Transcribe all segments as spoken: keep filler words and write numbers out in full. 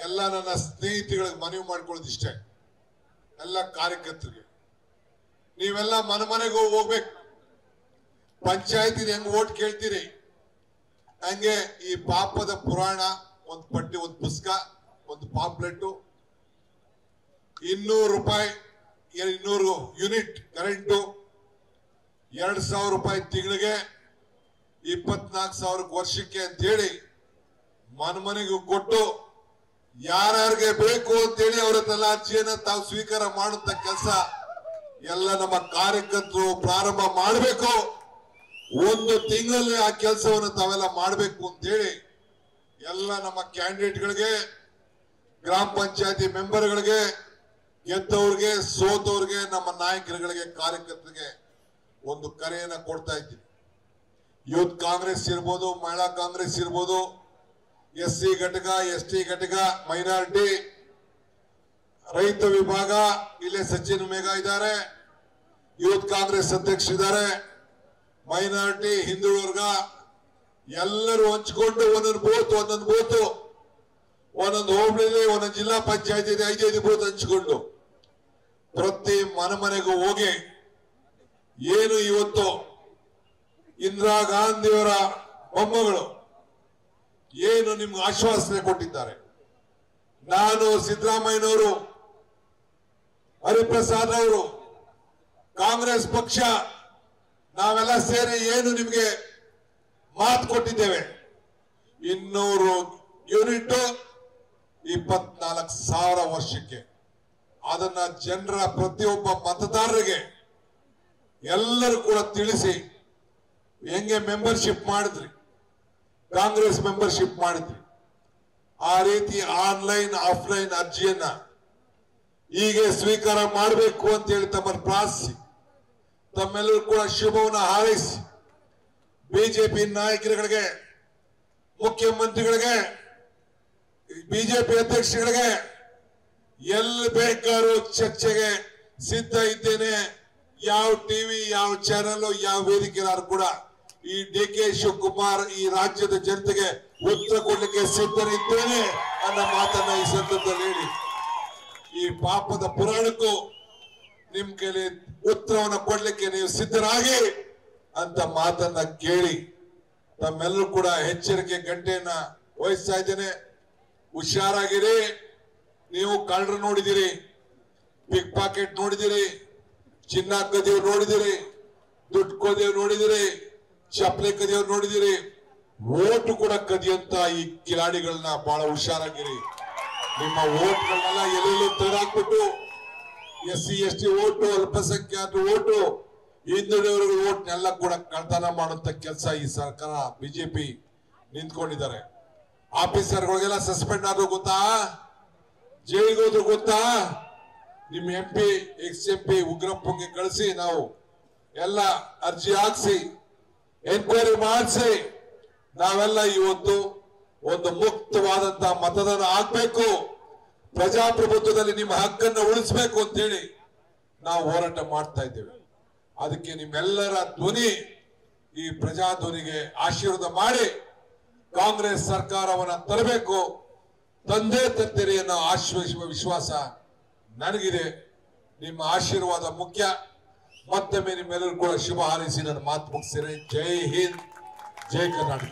ಎಲ್ಲ ನನ್ನ ಸ್ನೇಹಿತರಿಗೆ ಮನವಿ ಮಾಡ್ಕೊಳ್ಳೋದು ಇಷ್ಟೇ, ಎಲ್ಲ ಕಾರ್ಯಕರ್ತರಿಗೆ ನೀವೆಲ್ಲ ಮನೆ ಮನೆಗೂ ಹೋಗ್ಬೇಕು. ಪಂಚಾಯತಿ ಹೆಂಗ್ ಓಟ್ ಕೇಳ್ತೀರಿ ಹಂಗೆ ಈ ಪಾಪದ ಪುರಾಣ ಒಂದು ಪಟ್ಟಿ, ಒಂದು ಪುಸ್ತಕ, ಒಂದು ಪಾಂಪ್ಲೆಟ್, ಇನ್ನೂರು ರೂಪಾಯಿ ಇನ್ನೂರು ಯೂನಿಟ್ ಕರೆಂಟು, ಎರಡ್ ಸಾವಿರ ರೂಪಾಯಿ ತಿಂಗಳಿಗೆ, ಇಪ್ಪತ್ನಾಲ್ಕು ಸಾವಿರ ವರ್ಷಕ್ಕೆ ಅಂತ ಹೇಳಿ ಮನೆ ಮನೆಗೂ ಕೊಟ್ಟು ಯಾರ್ಯಾರಿಗೆ ಬೇಕು ಅಂತೇಳಿ ಅವರ ತಲಾ ಅರ್ಜಿಯನ್ನ ತಾವು ಸ್ವೀಕಾರ ಮಾಡುತ್ತ ಕೆಲಸ ಎಲ್ಲ ನಮ್ಮ ಕಾರ್ಯಕರ್ತರು ಪ್ರಾರಂಭ ಮಾಡಬೇಕು. ಒಂದು ತಿಂಗಳಲ್ಲಿ ಆ ಕೆಲಸವನ್ನು ತಾವೆಲ್ಲ ಮಾಡಬೇಕು ಅಂತೇಳಿ ಎಲ್ಲ ನಮ್ಮ ಕ್ಯಾಂಡಿಡೇಟ್ಗಳಿಗೆ, ಗ್ರಾಮ ಪಂಚಾಯತಿ ಮೆಂಬರ್ಗಳಿಗೆ, ಗೆದ್ದವ್ರಿಗೆ, ಸೋತವ್ರಿಗೆ, ನಮ್ಮ ನಾಯಕರುಗಳಿಗೆ, ಕಾರ್ಯಕರ್ತರಿಗೆ ಒಂದು ಕರೆಯನ್ನ ಕೊಡ್ತಾ ಇದ್ದೀನಿ. ಯೂತ್ ಕಾಂಗ್ರೆಸ್ ಇರ್ಬೋದು, ಮಹಿಳಾ ಕಾಂಗ್ರೆಸ್ ಇರ್ಬೋದು, ಎಸ್ ಸಿ ಘಟಕ, ಎಸ್ ಟಿ ಘಟಕ, ಮೈನಾರಿಟಿ, ರೈತ ವಿಭಾಗ, ಇಲ್ಲೇ ಸಚಿನ್ ಮೇಘ ಇದ್ದಾರೆ, ಯೂತ್ ಕಾಂಗ್ರೆಸ್ ಅಧ್ಯಕ್ಷರಿದ್ದಾರೆ, ಮೈನಾರಿಟಿ, ಹಿಂದುಳಿದ ವರ್ಗ ಎಲ್ಲರೂ ಹಂಚಿಕೊಂಡು ಒಂದೊಂದು ಬೂತ್ ಒಂದೊಂದು ಬೂತ್ ಒಂದೊಂದು ಹೋಬಳಿಲಿ ಒಂದೊಂದು ಜಿಲ್ಲಾ ಪಂಚಾಯತಿ ಐದೈದು ಬೂತ್ ಹಂಚಿಕೊಂಡು ಪ್ರತಿ ಮನೆ ಮನೆಗೂ ಹೋಗಿ ಏನು ಇವತ್ತು ಇಂದಿರಾ ಗಾಂಧಿಯವರ ಮೊಮ್ಮಗಳು ಏನು ನಿಮ್ಗೆ ಆಶ್ವಾಸನೆ ಕೊಟ್ಟಿದ್ದಾರೆ, ನಾನು ಸಿದ್ದರಾಮಯ್ಯನವರು, ಹರಿಪ್ರಸಾದ್ ಅವರು, ಕಾಂಗ್ರೆಸ್ ಪಕ್ಷ ನಾವೆಲ್ಲ ಸೇರಿ ಏನು ನಿಮ್ಗೆ ಮಾತು ಕೊಟ್ಟಿದ್ದೇವೆ, ಇನ್ನೂರು ಯೂನಿಟ್ ಇಪ್ಪತ್ನಾಲ್ಕು ಸಾವಿರ ವರ್ಷಕ್ಕೆ, ಅದನ್ನ ಜನರ ಪ್ರತಿಯೊಬ್ಬ ಮತದಾರರಿಗೆ ಎಲ್ಲರೂ ಕೂಡ ತಿಳಿಸಿ ಹೆಂಗೆ ಮೆಂಬರ್ಶಿಪ್ ಮಾಡಿದ್ರಿ, ಕಾಂಗ್ರೆಸ್ ಮೆಂಬರ್ಶಿಪ್ ಮಾಡಿದ್ರಿ, ಆ ರೀತಿ ಆನ್ಲೈನ್ ಆಫ್ಲೈನ್ ಅರ್ಜಿಯನ್ನ ಹೀಗೆ ಸ್ವೀಕಾರ ಮಾಡಬೇಕು ಅಂತ ಹೇಳಿ ತಮ್ಮನ್ನು ಪ್ರಾರ್ಥಿಸಿ ತಮ್ಮೆಲ್ಲರೂ ಕೂಡ ಶುಭವನ್ನು ಹಾರೈಸಿ ಬಿಜೆಪಿ ನಾಯಕರುಗಳಿಗೆ, ಮುಖ್ಯಮಂತ್ರಿಗಳಿಗೆ, ಬಿಜೆಪಿ ಅಧ್ಯಕ್ಷಗಳಿಗೆ ಎಲ್ಲಿ ಬೇಕಾದ್ರೂ ಚರ್ಚೆಗೆ ಸಿದ್ಧ ಇದ್ದೇನೆ. ಯಾವ ಟಿವಿ, ಯಾವ ಚಾನೆಲ್, ಯಾವ ವೇದಿಕೆಯಾರು ಕೂಡ ಈ ಡಿ ಕೆ ಶಿವಕುಮಾರ್ ಈ ರಾಜ್ಯದ ಜನತೆಗೆ ಉತ್ತರ ಕೊಡ್ಲಿಕ್ಕೆ ಸಿದ್ಧನಿದ್ದೇನೆ ಅನ್ನೋ ಮಾತನ್ನ ಈ ಸಂದರ್ಭದಲ್ಲಿ ಹೇಳಿ ಈ ಪಾಪದ ಪುರಾಣಕ್ಕೂ ನಿಮ್ ಕೈಲಿ ಉತ್ತರವನ್ನು ಕೊಡ್ಲಿಕ್ಕೆ ನೀವು ಸಿದ್ಧರಾಗಿ ಅಂತ ಮಾತನ್ನ ಕೇಳಿ ತಮ್ಮೆಲ್ಲರೂ ಕೂಡ ಎಚ್ಚರಿಕೆ ಗಂಟೆಯನ್ನ ವಹಿಸ್ತಾ ಇದ್ದೇನೆ. ಹುಷಾರಾಗಿರಿ. ನೀವು ಕಳ್ಳರು ನೋಡಿದಿರಿ, ಪಿಕ್ ಪಾಕೆಟ್ ನೋಡಿದಿರಿ, ಚಿನ್ನ ಕದಿಯವ್ರು ನೋಡಿದಿರಿ, ದುಡ್ಡು ಕದಿಯವ್ರು ನೋಡಿದಿರಿ, ಚಪ್ಪಲಿ ಕದಿಯವ್ರು ನೋಡಿದಿರಿ, ಓಟು ಕೂಡ ಕದಿಯಂತ ಈ ಕಿಲಾಡಿಗಳನ್ನ ಬಹಳ ಹುಷಾರಾಗಿರಿ. ನಿಮ್ಮ ಓಟ್ಗಳನ್ನೆಲ್ಲ ಎಲ್ಲೆಲ್ಲೂ ತೆಗೆದಾಕ್ಬಿಟ್ಟು S C S T vote, ಅಲ್ಪಸಂಖ್ಯಾತ ಓಟು, ಹಿಂದುಳಿದವರ ಓಟ್ನೆಲ್ಲ ಕೂಡ ಕಳ್ತನ ಮಾಡುವಂತ ಕೆಲಸ ಈ ಸರ್ಕಾರ ಬಿಜೆಪಿ ನಿಂತ್ಕೊಂಡಿದ್ದಾರೆ. ಆಫೀಸರ್ಗಳಿಗೆಲ್ಲ ಸಸ್ಪೆಂಡ್ ಆದ್ರೂ ಗೊತ್ತಾ, ಜೈಲಿಗೆ ಹೋದ್ರು ಗೊತ್ತಾ? ನಿಮ್ M P, ex M P ಉಗ್ರಪ್ಪಂಗೆ ಕಳಿಸಿ ನಾವು ಎಲ್ಲ ಅರ್ಜಿ ಹಾಕ್ಸಿ ಎನ್ಕ್ವೈರಿ ಮಾಡಿಸಿ ನಾವೆಲ್ಲ ಇವತ್ತು ಒಂದು ಮುಕ್ತವಾದಂತಹ ಮತದಾನ ಆಗ್ಬೇಕು, ಪ್ರಜಾಪ್ರಭುತ್ವದಲ್ಲಿ ನಿಮ್ಮ ಹಕ್ಕನ್ನು ಉಳಿಸಬೇಕು ಅಂತ ಹೇಳಿ ನಾವು ಹೋರಾಟ ಮಾಡ್ತಾ ಇದ್ದೇವೆ. ಅದಕ್ಕೆ ನಿಮ್ಮೆಲ್ಲರ ಧ್ವನಿ, ಈ ಪ್ರಜಾಧ್ವನಿಗೆ ಆಶೀರ್ವಾದ ಮಾಡಿ ಕಾಂಗ್ರೆಸ್ ಸರ್ಕಾರವನ್ನ ತರಬೇಕು, ತಂದೆ ತರ್ತೀರಿ ಅನ್ನೋ ಆಶ್ವಾಸ ವಿಶ್ವಾಸ ನನಗಿದೆ. ನಿಮ್ಮ ಆಶೀರ್ವಾದ ಮುಖ್ಯ. ಮತ್ತೊಮ್ಮೆ ನಿಮ್ಮೆಲ್ಲರೂ ಕೂಡ ಶುಭ ಹಾರೈಸಿ ನನ್ನ ಮಾತು ಮುಗಿಸಿರಿ. ಜೈ ಹಿಂದ್, ಜೈ ಕರ್ನಾಟಕ.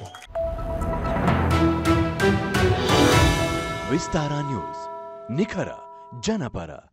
ವಿಸ್ತಾರ ನ್ಯೂಸ್, ನಿಖರ ಜನಪರ.